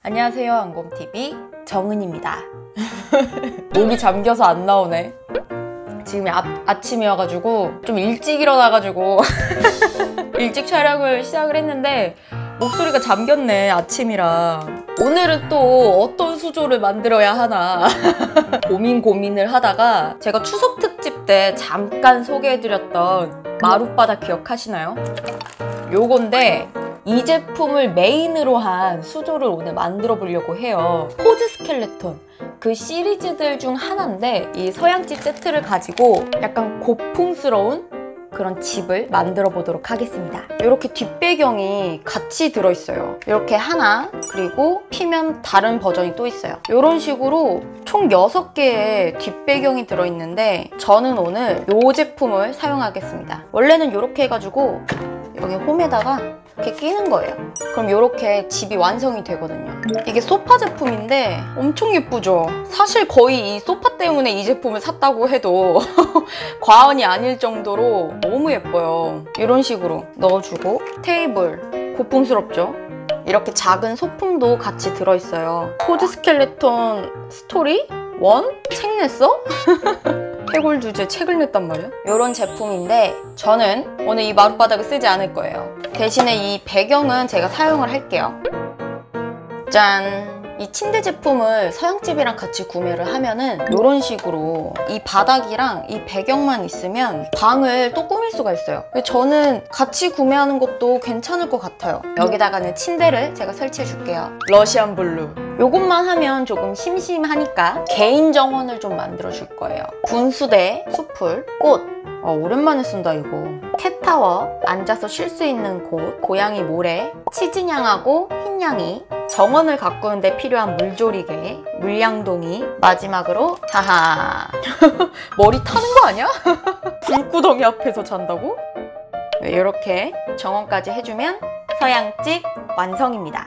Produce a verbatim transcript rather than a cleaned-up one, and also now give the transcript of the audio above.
안녕하세요, 안곰티비 정은입니다. 목이 잠겨서 안 나오네. 지금 아, 아침이어가지고 좀 일찍 일어나가지고 일찍 촬영을 시작을 했는데 목소리가 잠겼네, 아침이라. 오늘은 또 어떤 수조를 만들어야 하나 고민 고민을 하다가 제가 추석 특집 때 잠깐 소개해드렸던 마룻바닥 기억하시나요? 요건데 이 제품을 메인으로 한 수조를 오늘 만들어 보려고 해요. 포즈 스켈레톤, 그 시리즈들 중 하나인데 이 서양집 세트를 가지고 약간 고풍스러운 그런 집을 만들어 보도록 하겠습니다. 이렇게 뒷배경이 같이 들어있어요. 이렇게 하나, 그리고 피면 다른 버전이 또 있어요. 이런 식으로 총 여섯 개의 뒷배경이 들어있는데 저는 오늘 이 제품을 사용하겠습니다. 원래는 이렇게 해가지고 여기 홈에다가 이렇게 끼는 거예요. 그럼 이렇게 집이 완성이 되거든요. 이게 소파 제품인데 엄청 예쁘죠? 사실 거의 이 소파 때문에 이 제품을 샀다고 해도 과언이 아닐 정도로 너무 예뻐요. 이런 식으로 넣어주고, 테이블 고풍스럽죠? 이렇게 작은 소품도 같이 들어있어요. 포즈 스켈레톤 스토리? 원? 책 냈어? 해골 주제 책을 냈단 말이야? 이런 제품인데 저는 오늘 이 마룻바닥을 쓰지 않을 거예요. 대신에 이 배경은 제가 사용을 할게요. 짠! 이 침대 제품을 서양집이랑 같이 구매를 하면은 이런 식으로 이 바닥이랑 이 배경만 있으면 방을 또 꾸밀 수가 있어요. 저는 같이 구매하는 것도 괜찮을 것 같아요. 여기다가는 침대를 제가 설치해 줄게요. 러시안 블루. 요것만 하면 조금 심심하니까 개인 정원을 좀 만들어 줄 거예요. 분수대, 수풀, 꽃. 어, 오랜만에 쓴다 이거. 캣타워, 앉아서 쉴 수 있는 곳, 고양이 모래, 치즈냥하고 흰냥이, 정원을 가꾸는데 필요한 물조리개, 물량동이, 마지막으로 하하 머리 타는 거 아니야? 불구덩이 앞에서 잔다고? 이렇게 정원까지 해주면 서양집 완성입니다.